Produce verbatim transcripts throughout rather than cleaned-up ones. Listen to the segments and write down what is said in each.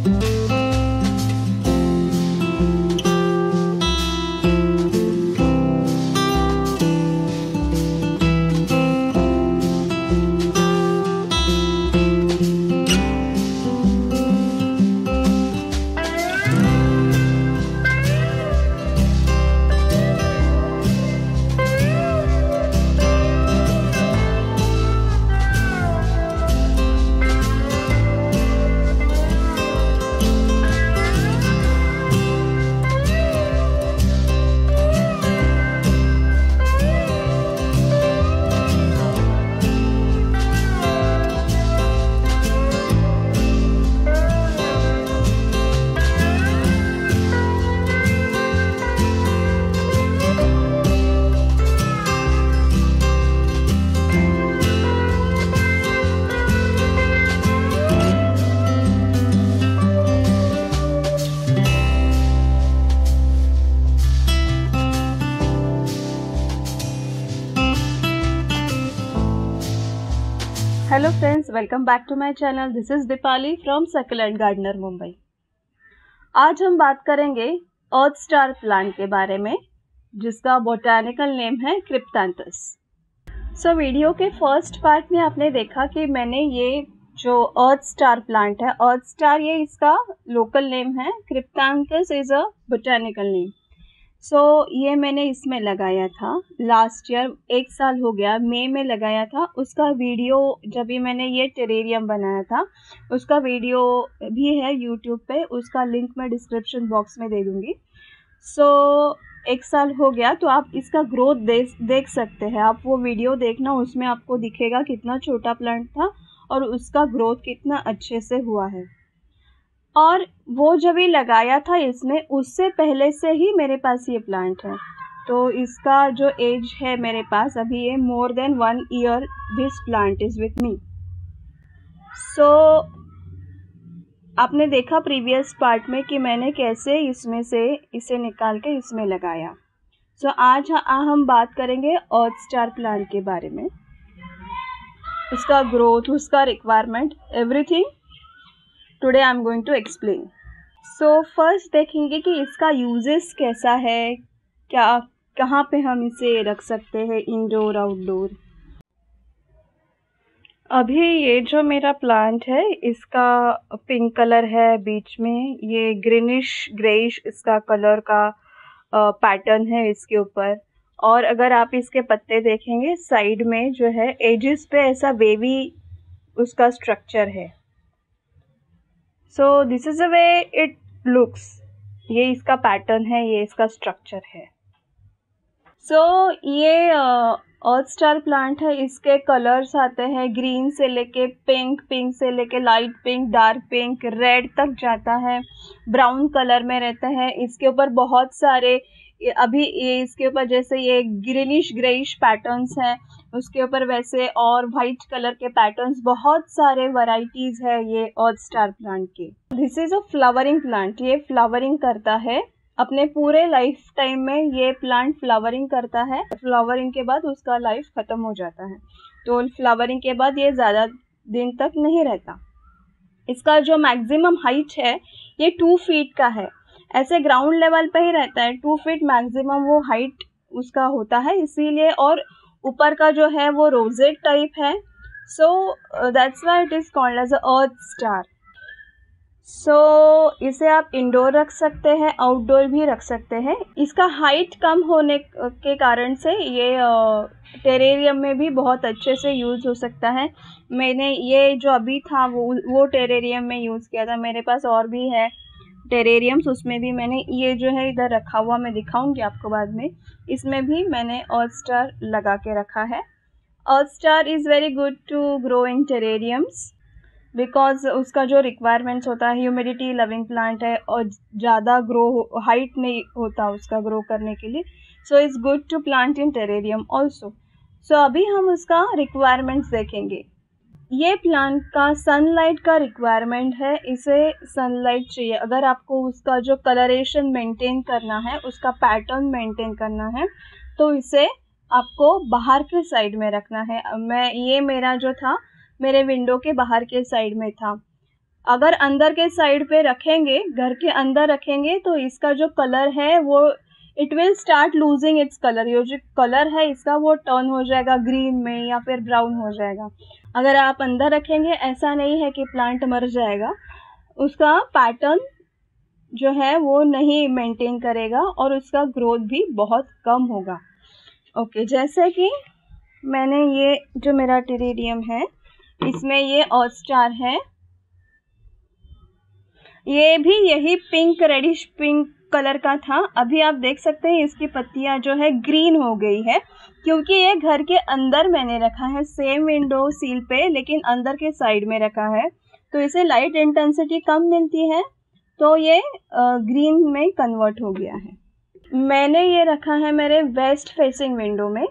Hello friends, welcome back to my channel. This is Deepali from succulent gardener Mumbai. आज हम बात करेंगे अर्थ स्टार प्लांट के बारे में, जिसका बोटानिकल नेम है क्रिप्थैंथस। सो वीडियो के फर्स्ट पार्ट में आपने देखा कि मैंने ये जो अर्थ स्टार प्लांट है, अर्थ स्टार ये इसका लोकल नेम है, Cryptanthus is a botanical name. So so, ये मैंने इसमें लगाया था लास्ट ईयर, एक साल हो गया, मई में लगाया था। उसका वीडियो जब भी मैंने ये टेरेरियम बनाया था उसका वीडियो भी है यूट्यूब पे, उसका लिंक मैं डिस्क्रिप्शन बॉक्स में दे दूँगी। सो so, एक साल हो गया, तो आप इसका ग्रोथ देख देख सकते हैं। आप वो वीडियो देखना, उसमें आपको दिखेगा कितना छोटा प्लांट था और उसका ग्रोथ कितना अच्छे से हुआ है। और वो जब ही लगाया था इसमें, उससे पहले से ही मेरे पास ये प्लांट है। तो इसका जो एज है मेरे पास अभी, ये more than one year this plant is with me. So आपने देखा प्रीवियस पार्ट में कि मैंने कैसे इसमें से इसे निकाल के इसमें लगाया। सो so, आज हम बात करेंगे अर्थ स्टार प्लांट के बारे में, उसका ग्रोथ, उसका requirement, everything today I am going to explain. So first देखेंगे कि इसका यूजेस कैसा है, क्या कहाँ पे हम इसे रख सकते हैं, इंडोर आउटडोर। अभी ये जो मेरा प्लांट है इसका पिंक कलर है, बीच में ये ग्रीनिश ग्रेइश इसका कलर का पैटर्न है इसके ऊपर। और अगर आप इसके पत्ते देखेंगे साइड में जो है एजेस पे ऐसा वेवी उसका स्ट्रक्चर है। So this is a way it looks, ये इसका पैटर्न है, ये इसका स्ट्रक्चर है। सो so, ये अर्थ स्टार प्लांट है, इसके कलर्स आते हैं ग्रीन से लेके पिंक, पिंक से लेके light pink, dark pink, red तक जाता है, ब्राउन कलर में रहता है। इसके ऊपर बहुत सारे अभी ये इसके ऊपर जैसे ये ग्रीनिश ग्रेइश पैटर्न्स हैं, उसके ऊपर वैसे और वाइट कलर के पैटर्न्स, बहुत सारे वैरायटीज़ है ये अर्थ स्टार प्लांट के। This is a flowering plant, ये फ्लावरिंग करता है अपने पूरे लाइफ टाइम में। ये प्लांट फ्लावरिंग करता है, फ्लावरिंग के बाद उसका लाइफ ख़त्म हो जाता है। तो फ्लावरिंग के बाद ये ज़्यादा दिन तक नहीं रहता। इसका जो मैक्सिमम हाइट है ये टू फीट का है, ऐसे ग्राउंड लेवल पे ही रहता है, टू फीट मैक्सिमम वो हाइट उसका होता है, इसीलिए। और ऊपर का जो है वो रोजेट टाइप है। So that's why it is called as a earth star. So इसे आप इंडोर रख सकते हैं, आउटडोर भी रख सकते हैं। इसका हाइट कम होने के कारण से ये टेरेरियम में भी बहुत अच्छे से यूज़ हो सकता है। मैंने ये जो अभी था वो वो टेरेरियम में यूज़ किया था, मेरे पास और भी है टेरेरियम्स, उसमें भी मैंने ये जो है इधर रखा हुआ, मैं दिखाऊंगी आपको बाद में। इसमें भी मैंने अर्थ स्टार लगा के रखा है। Earth star is very good to grow in terrariums because उसका जो रिक्वायरमेंट्स होता है, ह्यूमिडिटी लविंग प्लांट है और ज़्यादा ग्रो हाइट नहीं होता उसका ग्रो करने के लिए। So it's good to plant in terrarium also. So अभी हम उसका रिक्वायरमेंट्स देखेंगे। ये प्लांट का सनलाइट का रिक्वायरमेंट है, इसे सनलाइट चाहिए। अगर आपको उसका जो कलरेशन मेंटेन करना है, उसका पैटर्न मेंटेन करना है, तो इसे आपको बाहर के साइड में रखना है। मैं ये मेरा जो था मेरे विंडो के बाहर के साइड में था। अगर अंदर के साइड पे रखेंगे, घर के अंदर रखेंगे, तो इसका जो कलर है वो it will start losing its colour. ये जो कलर है इसका वो टर्न हो जाएगा ग्रीन में या फिर ब्राउन हो जाएगा। अगर आप अंदर रखेंगे, ऐसा नहीं है कि प्लांट मर जाएगा, उसका पैटर्न जो है वो नहीं मेंटेन करेगा और उसका ग्रोथ भी बहुत कम होगा। ओके, जैसे कि मैंने ये जो मेरा टेरेरियम है इसमें ये ऑस्टार है, ये भी यही पिंक रेडिश पिंक कलर का था। अभी आप देख सकते हैं इसकी पत्तियां जो है ग्रीन हो गई है, क्योंकि ये घर के अंदर मैंने रखा है, सेम विंडो सील पे, लेकिन अंदर के साइड में रखा है, तो इसे लाइट इंटेंसिटी कम मिलती है, तो ये ग्रीन में कन्वर्ट हो गया है। मैंने ये रखा है मेरे वेस्ट फेसिंग विंडो में।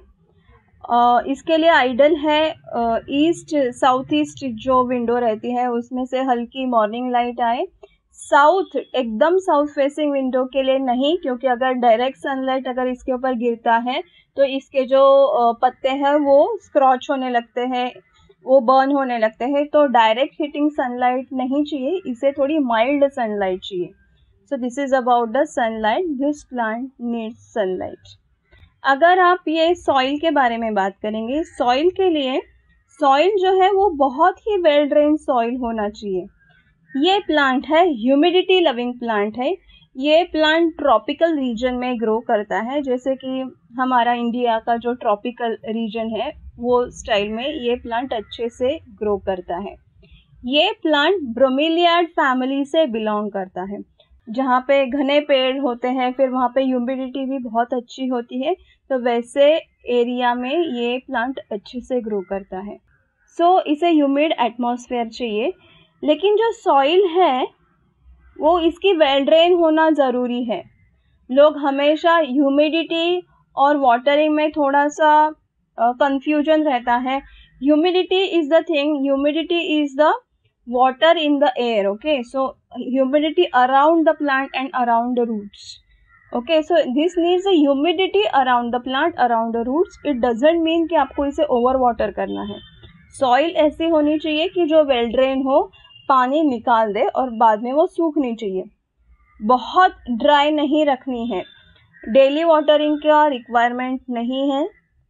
uh, इसके लिए आइडल है ईस्ट साउथ ईस्ट जो विंडो रहती है उसमें से हल्की मॉर्निंग लाइट आए। साउथ एकदम साउथ फेसिंग विंडो के लिए नहीं, क्योंकि अगर डायरेक्ट सनलाइट अगर इसके ऊपर गिरता है तो इसके जो पत्ते हैं वो स्क्रॉच होने लगते हैं, वो बर्न होने लगते हैं, तो डायरेक्ट हिटिंग सनलाइट नहीं चाहिए, इसे थोड़ी माइल्ड सनलाइट चाहिए। So this is about the sunlight, this plant needs sunlight. अगर आप ये सॉइल के बारे में बात करेंगे, सॉइल के लिए सॉइल जो है वो बहुत ही वेल ड्रेन सॉइल होना चाहिए। ये प्लांट है ह्यूमिडिटी लविंग प्लांट है। ये प्लांट ट्रॉपिकल रीजन में ग्रो करता है, जैसे कि हमारा इंडिया का जो ट्रॉपिकल रीजन है वो स्टाइल में ये प्लांट अच्छे से ग्रो करता है। ये प्लांट ब्रोमेलियाड फैमिली से बिलोंग करता है, जहाँ पे घने पेड़ होते हैं, फिर वहाँ पे ह्यूमिडिटी भी बहुत अच्छी होती है, तो वैसे एरिया में ये प्लांट अच्छे से ग्रो करता है। सो so, इसे ह्यूमिड एटमॉस्फेयर चाहिए, लेकिन जो सॉइल है वो इसकी वेल ड्रेन होना ज़रूरी है। लोग हमेशा ह्यूमिडिटी और वाटरिंग में थोड़ा सा कंफ्यूजन uh, रहता है। Humidity is the thing, humidity is the water in the air, okay? So humidity around the plant and around the roots, okay? So this needs a humidity around the plant, around the roots. It doesn't mean कि आपको इसे over water करना है। Soil ऐसी होनी चाहिए कि जो वेल ड्रेन हो, पानी निकाल दे और बाद में वो सूखनी चाहिए, बहुत ड्राई नहीं रखनी है। डेली वाटरिंग का रिक्वायरमेंट नहीं है,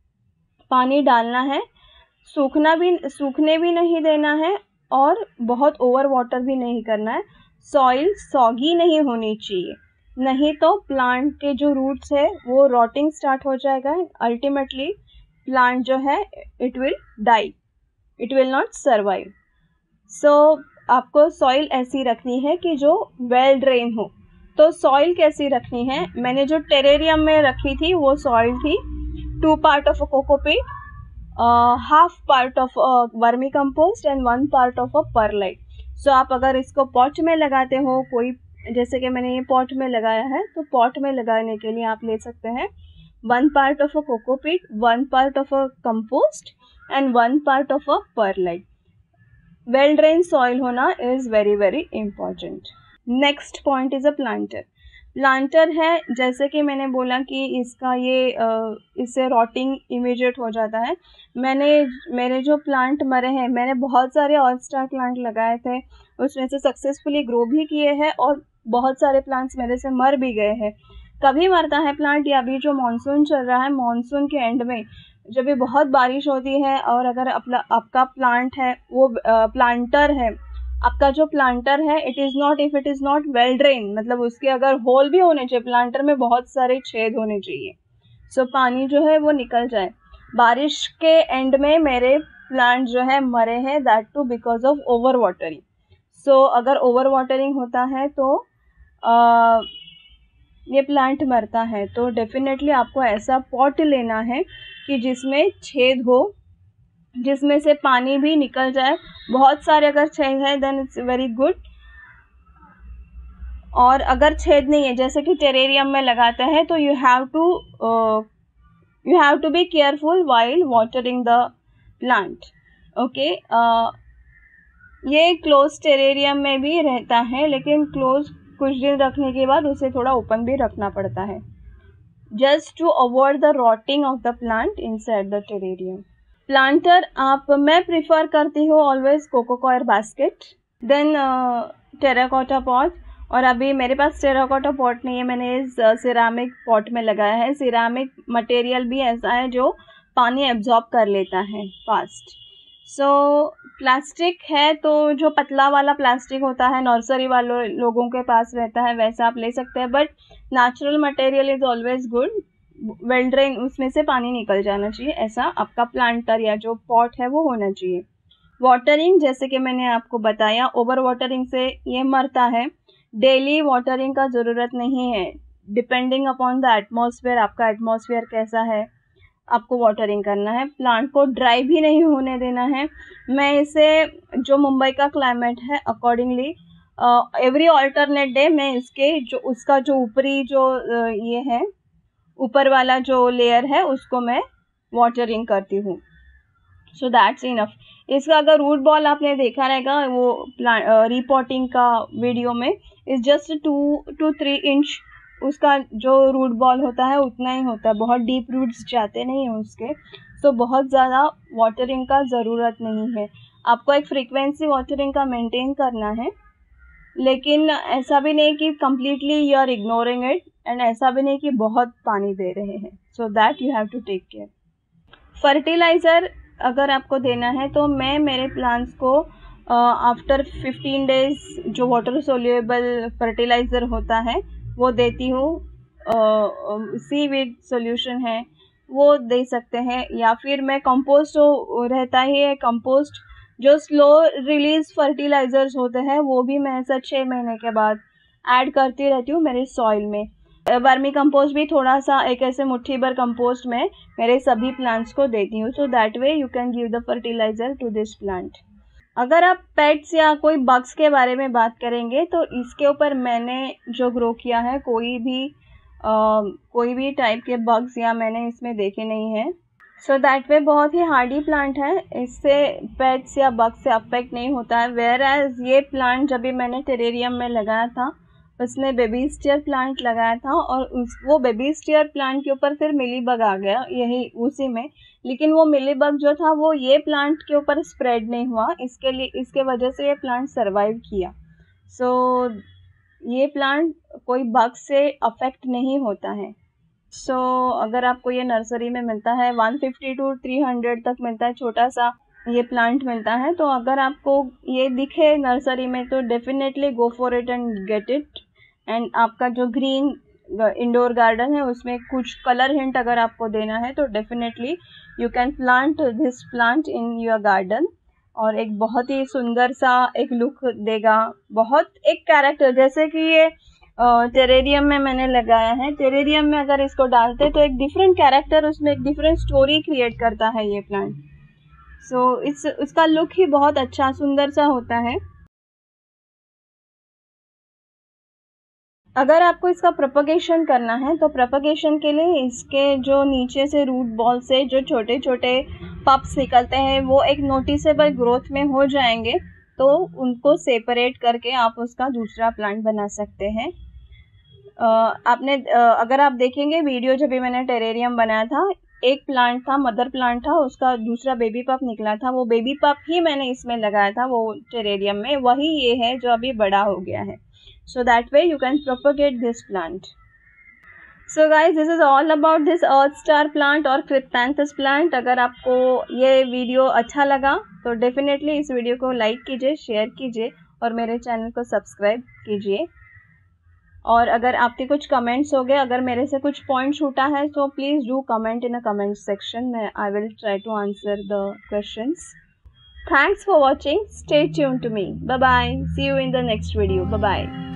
पानी डालना है, सूखना भी सूखने भी नहीं देना है और बहुत ओवर वाटर भी नहीं करना है। सॉइल सॉगी नहीं होनी चाहिए, नहीं तो प्लांट के जो रूट्स है वो रॉटिंग स्टार्ट हो जाएगा, अल्टीमेटली प्लांट जो है it will die, it will not survive. So आपको सॉइल ऐसी रखनी है कि जो वेल ड्रेन हो। तो सॉइल कैसी रखनी है, मैंने जो टेरेरियम में रखी थी वो सॉइल थी two part of a cocopeat, half part of vermicompost and one part of a perlite. So आप अगर इसको पॉट में लगाते हो, कोई जैसे कि मैंने ये पॉट में लगाया है, तो पॉट में लगाने के लिए आप ले सकते हैं one part of a cocopeat, one part of a compost and one part of a perlite. Well drain soil होना is very very important. Next point is a planter. Planter है, जैसे कि मैंने बोला कि इसका ये इससे रॉटिंग इमीडिएट हो जाता है। मैंने मेरे जो प्लांट मरे हैं, मैंने बहुत सारे ऑल स्टार प्लांट लगाए थे, उसमें से सक्सेसफुली ग्रो भी किए हैं और बहुत सारे प्लांट्स मेरे से मर भी गए हैं। कभी मरता है प्लांट, या अभी जो मानसून चल रहा है, मानसून के एंड में जब भी बहुत बारिश होती है और अगर अपना आपका प्लांट है वो प्लांटर है, आपका जो प्लांटर है it is not if it is not well drain, मतलब उसके अगर होल भी होने चाहिए, प्लांटर में बहुत सारे छेद होने चाहिए, सो पानी जो है वो निकल जाए। बारिश के एंड में मेरे प्लांट जो है मरे हैं, that too because of over watering. So अगर ओवर वाटरिंग होता है तो आ, ये प्लांट मरता है। तो डेफिनेटली आपको ऐसा पॉट लेना है कि जिसमें छेद हो, जिसमें से पानी भी निकल जाए। बहुत सारे अगर छेद है देन इट्स वेरी गुड, और अगर छेद नहीं है, जैसे कि टेरेरियम में लगाते हैं, तो you have to you have to be careful while watering the plant, okay. ये क्लोज टेरेरियम में भी रहता है, लेकिन क्लोज कुछ दिन रखने के बाद उसे थोड़ा ओपन भी रखना पड़ता है, just to avoid the rotting of the plant inside the terrarium. Planter आप मैं प्रिफर करती हूँ always coco coir basket. Then terracotta pot, और अभी मेरे पास टेराकोटा पॉट नहीं है, मैंने इस सिरामिक पॉट में लगाया है। सिरामिक मटेरियल भी ऐसा है जो पानी एब्जॉर्ब कर लेता है फास्ट। सो प्लास्टिक है तो जो पतला वाला प्लास्टिक होता है नर्सरी वालों लोगों के पास रहता है वैसा आप ले सकते हैं, but natural material is always good. Well drain, उसमें से पानी निकल जाना चाहिए, ऐसा आपका प्लांटर या जो पॉट है वो होना चाहिए। वाटरिंग, जैसे कि मैंने आपको बताया, ओवर वाटरिंग से ये मरता है। डेली वाटरिंग का ज़रूरत नहीं है, डिपेंडिंग अपॉन द एटमॉस्फेयर, आपका एटमॉस्फेयर कैसा है आपको वाटरिंग करना है। प्लांट को ड्राई भी नहीं होने देना है। मैं इसे, जो मुंबई का क्लाइमेट है अकॉर्डिंगली, एवरी ऑल्टरनेट डे मैं इसके जो उसका जो ऊपरी जो uh, ये है ऊपर वाला जो लेयर है उसको मैं वाटरिंग करती हूँ। So that's enough. इसका अगर रूट बॉल आपने देखा रहेगा वो प्लांट रिपोर्टिंग का वीडियो में, is just two to three inch उसका जो रूट बॉल होता है उतना ही होता है, बहुत डीप रूट्स जाते नहीं हैं उसके। सो so, बहुत ज़्यादा वाटरिंग का ज़रूरत नहीं है। आपको एक फ्रीक्वेंसी वाटरिंग का मेंटेन करना है, लेकिन ऐसा भी नहीं कि completely you are ignoring it, and ऐसा भी नहीं कि बहुत पानी दे रहे हैं। So that you have to take care. Fertiliser अगर आपको देना है तो मैं मेरे प्लांट्स को आफ्टर फिफ्टीन डेज जो वाटर सोल्यूबल फर्टिलाइज़र होता है वो देती हूँ। सी वीड सोल्यूशन है वो दे सकते हैं, या फिर मैं कंपोस्ट जो रहता ही है, कंपोस्ट जो स्लो रिलीज फर्टिलाइज़र्स होते हैं वो भी मैं ऐसा छः महीने के बाद ऐड करती रहती हूँ मेरे सॉइल में। वर्मी कंपोस्ट भी थोड़ा सा एक ऐसे मुट्ठी भर कंपोस्ट में मेरे सभी प्लांट्स को देती हूँ। So that way you can give the fertiliser to this plant. अगर आप पेट्स या कोई बग्स के बारे में बात करेंगे तो इसके ऊपर मैंने जो ग्रो किया है कोई भी आ, कोई भी टाइप के बग्स या मैंने इसमें देखे नहीं हैं। सो दैट वे बहुत ही हार्डी प्लांट है, इससे पेट्स या बग्स से अफेक्ट नहीं होता है। वेयर एज ये प्लांट जब भी मैंने टेरेरियम में लगाया था उसमें बेबी स्टीयर प्लांट लगाया था, और उस वो बेबी स्टीयर प्लांट के ऊपर फिर मिली बग आ गया यही उसी में, लेकिन वो मिली बग जो था वो ये प्लांट के ऊपर स्प्रेड नहीं हुआ, इसके लिए इसके वजह से ये प्लांट सरवाइव किया। सो so, ये प्लांट कोई बग से अफेक्ट नहीं होता है। सो so, अगर आपको ये नर्सरी में मिलता है one fifty to three hundred तक मिलता है, छोटा सा ये प्लांट मिलता है। तो अगर आपको ये दिखे नर्सरी में तो definitely go for it and get it. And आपका जो ग्रीन इंडोर गार्डन है उसमें कुछ कलर हिंट अगर आपको देना है तो definitely you can plant this plant in your garden, और एक बहुत ही सुंदर सा एक लुक देगा, बहुत एक कैरेक्टर, जैसे कि ये टेरेरियम में मैंने लगाया है। टेरेरियम में अगर इसको डालते तो एक डिफरेंट कैरेक्टर, उसमें एक डिफरेंट स्टोरी क्रिएट करता है ये प्लांट। सो so, इस उसका लुक ही बहुत अच्छा सुंदर सा होता है। अगर आपको इसका प्रोपगेशन करना है तो प्रोपगेशन के लिए इसके जो नीचे से रूट बॉल से जो छोटे छोटे पप्स निकलते हैं वो एक नोटिसेबल ग्रोथ में हो जाएंगे, तो उनको सेपरेट करके आप उसका दूसरा प्लांट बना सकते हैं। आपने अगर आप देखेंगे वीडियो जब भी मैंने टेरेरियम बनाया था, एक प्लांट था, मदर प्लांट था, उसका दूसरा बेबी पप निकला था, वो बेबी पप ही मैंने इसमें लगाया था वो टेरेरियम में, वही ये है जो अभी बड़ा हो गया है। So that way you can propagate this plant. So guys, this is all about this earth star plant और Cryptanthus plant। अगर आपको ये वीडियो अच्छा लगा तो डेफिनेटली इस वीडियो को लाइक कीजिए, शेयर कीजिए और मेरे चैनल को सब्सक्राइब कीजिए। और अगर आपके कुछ कमेंट्स हो गए, अगर मेरे से कुछ पॉइंट छूटा है तो please do comment in a comment section में, I will try to answer the questions. Thanks for watching. Stay tuned to me. Bye bye. See you in the next video. Bye bye.